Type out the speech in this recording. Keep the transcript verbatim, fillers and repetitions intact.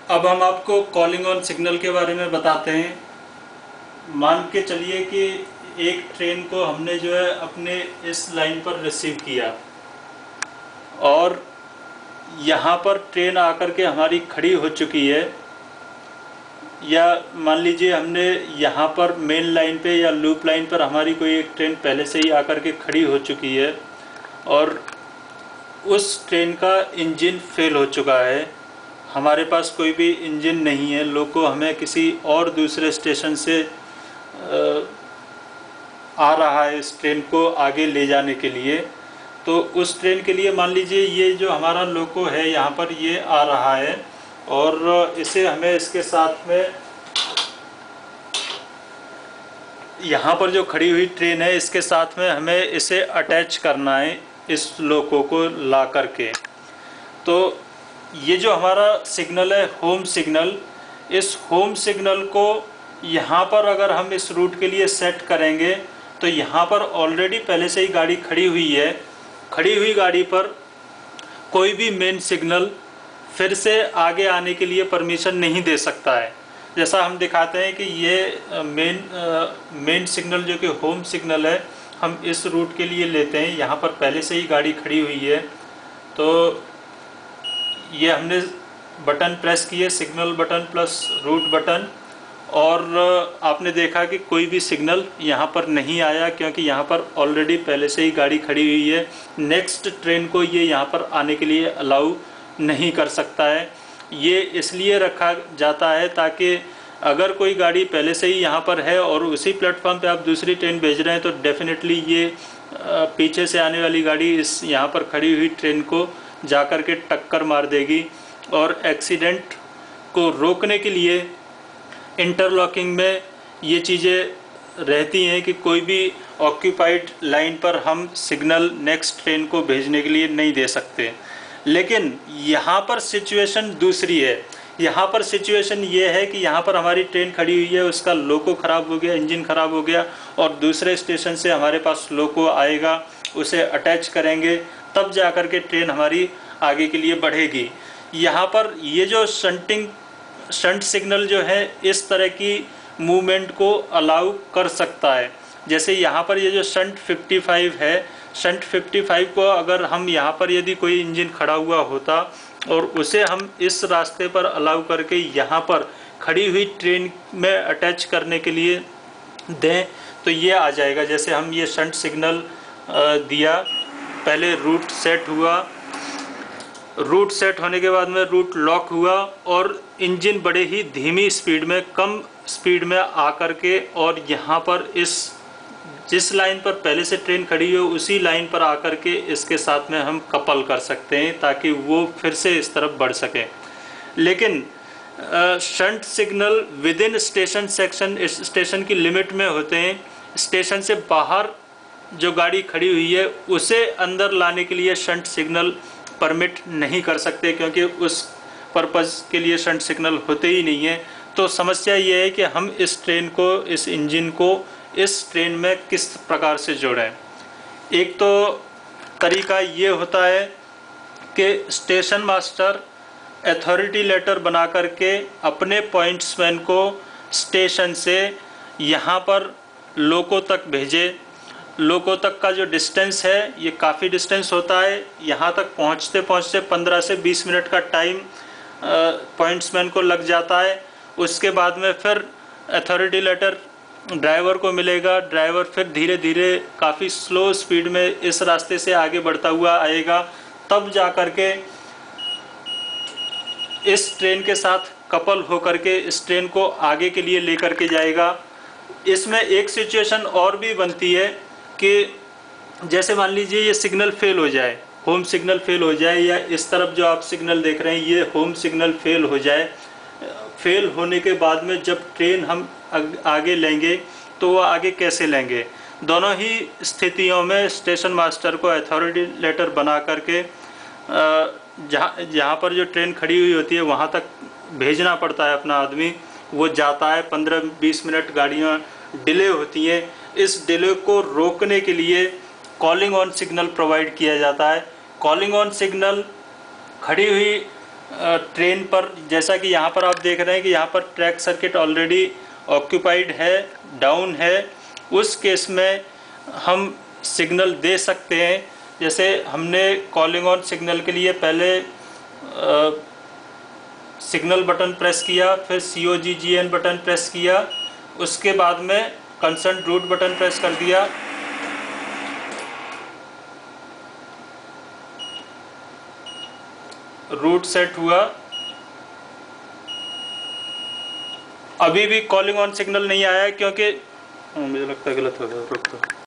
अब हम आपको कॉलिंग ऑन सिग्नल के बारे में बताते हैं। मान के चलिए कि एक ट्रेन को हमने जो है अपने इस लाइन पर रिसीव किया और यहाँ पर ट्रेन आकर के हमारी खड़ी हो चुकी है, या मान लीजिए हमने यहाँ पर मेन लाइन पे या लूप लाइन पर हमारी कोई एक ट्रेन पहले से ही आकर के खड़ी हो चुकी है और उस ट्रेन का इंजन फेल हो चुका है। हमारे पास कोई भी इंजन नहीं है, लोको हमें किसी और दूसरे स्टेशन से आ रहा है इस ट्रेन को आगे ले जाने के लिए। तो उस ट्रेन के लिए मान लीजिए ये जो हमारा लोको है यहाँ पर ये आ रहा है और इसे हमें इसके साथ में यहाँ पर जो खड़ी हुई ट्रेन है इसके साथ में हमें इसे अटैच करना है इस लोको को ला करके। तो ये जो हमारा सिग्नल है होम सिग्नल, इस होम सिग्नल को यहाँ पर अगर हम इस रूट के लिए सेट करेंगे तो यहाँ पर ऑलरेडी पहले से ही गाड़ी खड़ी हुई है। खड़ी हुई गाड़ी पर कोई भी मेन सिग्नल फिर से आगे आने के लिए परमिशन नहीं दे सकता है। जैसा हम दिखाते हैं कि ये मेन मेन सिग्नल जो कि होम सिग्नल है हम इस रूट के लिए लेते हैं। यहाँ पर पहले से ही गाड़ी खड़ी हुई है तो ये हमने बटन प्रेस किए, signal button plus route button, और आपने देखा कि कोई भी सिग्नल यहाँ पर नहीं आया क्योंकि यहाँ पर ऑलरेडी पहले से ही गाड़ी खड़ी हुई है। नेक्स्ट ट्रेन को ये यहाँ पर आने के लिए अलाउ नहीं कर सकता है। ये इसलिए रखा जाता है ताकि अगर कोई गाड़ी पहले से ही यहाँ पर है और उसी प्लेटफॉर्म पे आप दूसरी ट्रेन भेज रहे हैं तो डेफिनेटली ये पीछे से आने वाली गाड़ी इस यहाँ पर खड़ी हुई ट्रेन को जाकर के टक्कर मार देगी। और एक्सीडेंट को रोकने के लिए इंटरलॉकिंग में ये चीज़ें रहती हैं कि कोई भी ऑक्यूपाइड लाइन पर हम सिग्नल नेक्स्ट ट्रेन को भेजने के लिए नहीं दे सकते। लेकिन यहाँ पर सिचुएशन दूसरी है। यहाँ पर सिचुएशन ये है कि यहाँ पर हमारी ट्रेन खड़ी हुई है, उसका लोको ख़राब हो गया, इंजन ख़राब हो गया और दूसरे स्टेशन से हमारे पास लोको आएगा, उसे अटैच करेंगे तब जा कर के ट्रेन हमारी आगे के लिए बढ़ेगी। यहाँ पर ये जो शंटिंग शंट सिग्नल जो है इस तरह की मूवमेंट को अलाउ कर सकता है। जैसे यहाँ पर ये जो शंट पचपन है, शंट पचपन को अगर हम यहाँ पर यदि कोई इंजन खड़ा हुआ होता और उसे हम इस रास्ते पर अलाउ करके यहाँ पर खड़ी हुई ट्रेन में अटैच करने के लिए दें तो ये आ जाएगा। जैसे हम ये शंट सिग्नल दिया, पहले रूट सेट हुआ, रूट सेट होने के बाद में रूट लॉक हुआ और इंजन बड़े ही धीमी स्पीड में, कम स्पीड में आकर के और यहाँ पर इस जिस लाइन पर पहले से ट्रेन खड़ी हो उसी लाइन पर आकर के इसके साथ में हम कपल कर सकते हैं ताकि वो फिर से इस तरफ बढ़ सके। लेकिन shunt signal with in station section, इस स्टेशन की लिमिट में होते हैं। स्टेशन से बाहर जो गाड़ी खड़ी हुई है उसे अंदर लाने के लिए शंट सिग्नल परमिट नहीं कर सकते क्योंकि उस पर्पज़ के लिए शंट सिग्नल होते ही नहीं है। तो समस्या ये है कि हम इस ट्रेन को, इस इंजन को इस ट्रेन में किस प्रकार से जोड़ें। एक तो तरीका ये होता है कि स्टेशन मास्टर अथॉरिटी लेटर बना करके अपने पॉइंट्समैन को स्टेशन से यहाँ पर लोको तक भेजे। लोको तक का जो डिस्टेंस है ये काफ़ी डिस्टेंस होता है। यहाँ तक पहुँचते पहुँचते पंद्रह से बीस मिनट का टाइम पॉइंट्समैन को लग जाता है। उसके बाद में फिर अथॉरिटी लेटर ड्राइवर को मिलेगा। ड्राइवर फिर धीरे धीरे काफ़ी स्लो स्पीड में इस रास्ते से आगे बढ़ता हुआ आएगा, तब जा कर के इस ट्रेन के साथ कपल होकर के इस ट्रेन को आगे के लिए लेकर के जाएगा। इसमें एक सिचुएशन और भी बनती है कि जैसे मान लीजिए ये सिग्नल फेल हो जाए, होम सिग्नल फेल हो जाए, या इस तरफ जो आप सिग्नल देख रहे हैं ये होम सिग्नल फेल हो जाए। फेल होने के बाद में जब ट्रेन हम आगे लेंगे तो वो आगे कैसे लेंगे? दोनों ही स्थितियों में स्टेशन मास्टर को अथॉरिटी लेटर बना करके जहाँ जहाँ पर जो ट्रेन खड़ी हुई होती है वहाँ तक भेजना पड़ता है अपना आदमी। वो जाता है, पंद्रह बीस मिनट गाड़ियाँ डिले होती हैं। इस डिले को रोकने के लिए कॉलिंग ऑन सिग्नल प्रोवाइड किया जाता है। कॉलिंग ऑन सिग्नल खड़ी हुई ट्रेन पर, जैसा कि यहाँ पर आप देख रहे हैं कि यहाँ पर ट्रैक सर्किट ऑलरेडी ऑक्यूपाइड है, डाउन है, उस केस में हम सिग्नल दे सकते हैं। जैसे हमने कॉलिंग ऑन सिग्नल के लिए पहले आ, सिग्नल बटन प्रेस किया, फिर C O G G N button press किया, उसके बाद में कंसर्न रूट बटन प्रेस कर दिया। रूट सेट हुआ। अभी भी कॉलिंग ऑन सिग्नल नहीं आया है क्योंकि मुझे लगता है गलत हो गया, रुक तो